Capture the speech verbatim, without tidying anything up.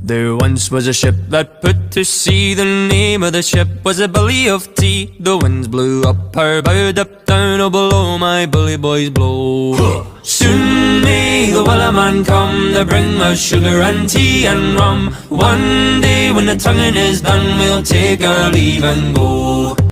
There once was a ship that put to sea. The name of the ship was a Billy of Tea. The winds blew up her bow, up down, oh below my bully boys blow. Soon may the Wellerman come to bring us sugar and tea and rum. One day when the tonguing is done, we'll take our leave and go.